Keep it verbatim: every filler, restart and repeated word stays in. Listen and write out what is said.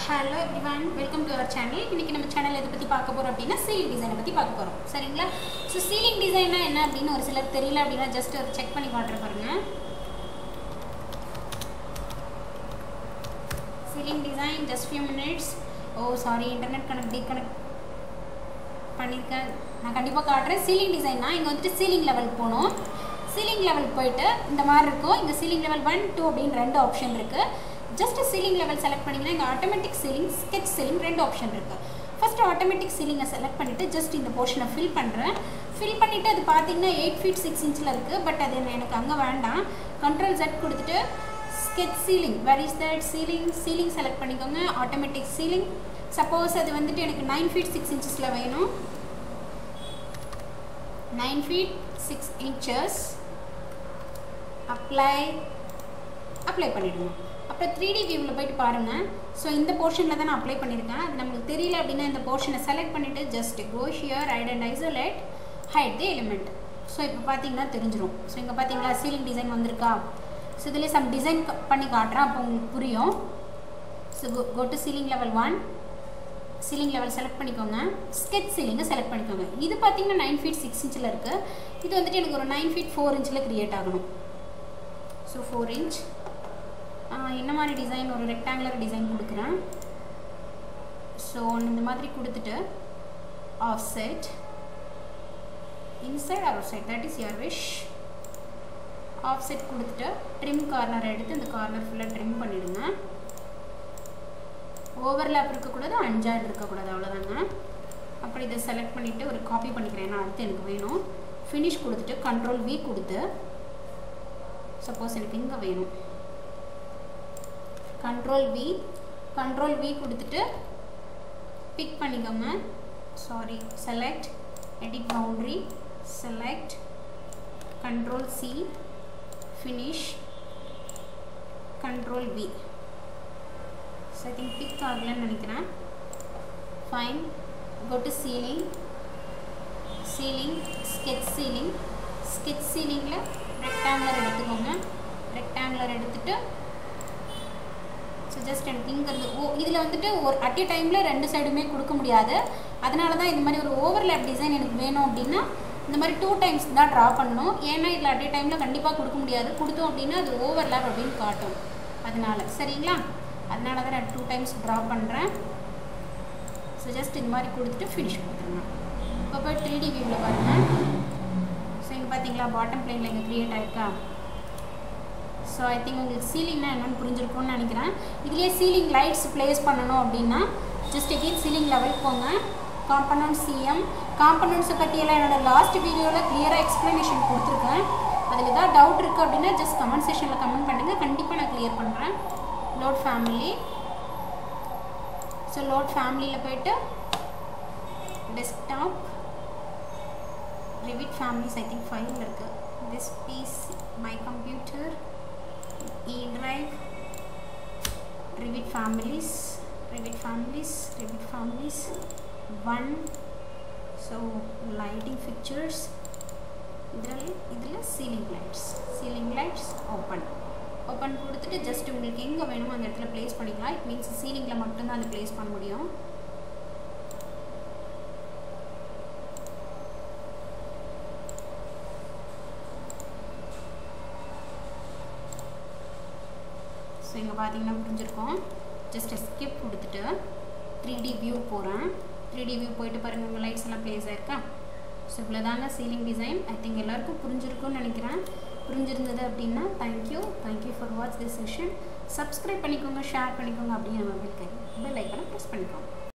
Hello everyone, welcome to our channel. இன்னைக்கு நம்ம சேனல்ல எதை பத்தி பார்க்க போறோம் அப்படினா ceiling design பத்தி பார்க்க போறோம். சரிங்களா? சோ ceiling design என்ன அப்படினு ஒரு சிலர் தெரியல அப்படினா ஜஸ்ட் ஒரு செக் பண்ணி காட்றேன் பாருங்க. Ceiling design just few minutes. Oh sorry, internet connect disconnect பண்ணிருக்கேன். நான் கண்டிப்பா காட்றேன். ceiling design னா இங்க வந்து ceiling level போணும். ceiling level போயிட்டு இந்த மாதிரி இருக்கும். இங்க ceiling level one two அப்படின ரெண்டு ஆப்ஷன் இருக்கு. Just a ceiling level select பண்ணிங்கன்னா இங்க automatic ceiling, sketch ceiling ரெண்டு ஆப்ஷன் இருக்கு. First automatic ceiling select பண்ணிட்டு just இந்த போர்ஷனை fill பண்றேன். fill பண்ணிட்டு அது பாத்தீங்கன்னா eight feet six inchல இருக்கு. பட் அது எனக்கு அங்க வேண்டாம். control Z கொடுத்துட்டு sketch ceiling. Where is that ceiling? Ceiling select பண்ணிக்கோங்க. automatic ceiling. Suppose அது வந்துட்டு எனக்கு nine feet six inchesல வேணும். nine feet six inches. apply apply பண்ணிடுங்க. அப்புறம் three D வியூல போய்ட்டு பாருங்க. சோ இந்த போர்ஷன்ல தான் நான் அப்ளை பண்ணிருக்கேன். அது நமக்கு தெரியல அப்படினா இந்த போர்ஷனை செலக்ட் பண்ணிட்டு just go here, hide and isolate, hide the element. So இப்போ பாத்தீங்கன்னா தெரிஞ்சிரும். சோ இங்க பாத்தீங்களா ceiling design வந்திருக்கா? சோ இதுல some design பண்ணி காட்றேன் அப்போ உங்களுக்கு புரியும். So go, go to ceiling level one. ceiling level select பண்ணிக்கோங்க. sketch ceiling select பண்ணிக்கோங்க. இது பாத்தீங்கன்னா nine feet six inchல இருக்கு. இது வந்துட்டு எனக்கு ஒரு nine feet four inchல கிரியேட் ஆகணும். சோ four inch என்ன மாதிரி டிசைன் ஒரு ரெக்டாங்குலர் டிசைன் கொடுக்குறேன். ஸோ இந்த மாதிரி கொடுத்துட்டு offset inside or outside that is your wish. Offset கொடுத்துட்டு ட்ரிம் கார்னர் எடுத்து இந்த கார்னர் ஃபுல்லாக ட்ரிம் பண்ணிடுங்க. ஓவர்லேப் இருக்கக்கூடாது, அஞ்சாடு இருக்கக்கூடாது, அவ்வளோதாங்க. அப்புறம் இதை செலக்ட் பண்ணிவிட்டு ஒரு காப்பி பண்ணிக்கிறேன். ஏன்னா அடுத்து எனக்கு வேணும். ஃபினிஷ் கொடுத்துட்டு கண்ட்ரோல் வி கொடுத்து சப்போஸ் எனக்கு இங்கே வேணும் control V control V கொடுத்துட்டு பிக் பண்ணிக்கோங்க. Sorry select edit boundary select control C finish control V. so I think pick ஆகலன்னு நினைக்கிறேன். fine go to ceiling ceiling sketch ceiling sketch ceilingல rectangular எடுத்துக்கோங்க. rectangular எடுத்துட்டு ஸோ ஜஸ்ட் எனக்கு இங்கே ஓ இதில் வந்துட்டு ஒரு அட் ஏ டைமில் ரெண்டு சைடுமே கொடுக்க முடியாது. அதனால தான் இந்த மாதிரி ஒரு ஓவர்லேப் டிசைன் எனக்கு வேணும் அப்படின்னா இந்த மாதிரி டூ டைம்ஸ் தான் ட்ரா பண்ணணும். ஏன்னா இதில் அட் ஏ டைமில் கண்டிப்பாக கொடுக்க முடியாது. கொடுத்தோம் அப்படின்னா அது ஓவர்லேப் அப்படின்னு காட்டும். அதனால சரிங்களா, அதனால தான் நான் டூ டைம்ஸ் ட்ரா பண்ணுறேன். ஸோ ஜஸ்ட் இந்த மாதிரி கொடுத்துட்டு ஃபினிஷ் கொடுத்துருங்க. இப்போ போய் த்ரீ டி வியூவில் பாருங்கள். ஸோ இங்கே பார்த்தீங்களா பாட்டம் பிளேனில் இங்கே க்ரியேட் ஆகிருக்கா. ஸோ ஐ திங்க் உங்களுக்கு சீலிங்னா என்னென்னு புரிஞ்சிருக்கும்னு நினைக்கிறேன். இதுலேயே சீலிங் லைட்ஸ் ப்ளேஸ் பண்ணணும் அப்படின்னா ஜஸ்ட் எகெயின் சீலிங் லெவல் போங்க. காம்பனண்ட் சிஎம் காம்பனண்ட்ஸை பற்றியெல்லாம் என்னோடய லாஸ்ட் வீடியோவில் கிளியராக எக்ஸ்ப்ளனேஷன் கொடுத்துருக்கேன். அதில் ஏதாவது டவுட் இருக்குது அப்படின்னா ஜஸ்ட் கமெண்ட் செக்ஷனில் கமெண்ட் பண்ணுங்கள். கண்டிப்பாக நான் கிளியர் பண்ணுறேன். Load family. ஸோ லோட் ஃபேமிலியில் போய்ட்டு desktop Revit families I think file இருக்குது. This PC my computer E drive Revit families Revit families Revit families one. so lighting fixtures idhula idhula ceiling lights ceiling lights open open கொடுத்துட்டு just உங்களுக்கு எங்க வேணுமோ அந்த இடத்துல place பண்ணிக்கலாம். it means ceilingல மட்டும் தான் அது place பண்ண முடியும். ஸோ இங்கே பார்த்தீங்கன்னா புரிஞ்சிருக்கோம். ஜஸ்ட் எஸ்கேப் கொடுத்துட்டு த்ரீ டி வியூ போகிறேன். த்ரீ டி வியூ போயிட்டு பாருங்கள் உங்கள் லைட்ஸ் எல்லாம் ப்ளேஸ் ஆயிருக்கா. ஸோ இவ்வளோ தாங்க சீலிங் டிசைன். ஐ திங்க் எல்லாருக்கும் புரிஞ்சிருக்கும்னு நினைக்கிறேன். புரிஞ்சிருந்தது அப்படின்னா thank you thank you for watch this session. Subscribe பண்ணிக்கோங்க, ஷேர் பண்ணிக்கோங்க, அப்படியே நம்ம பெல் பெல் ஐக்கனை ப்ரெஸ் பண்ணிக்கோங்க.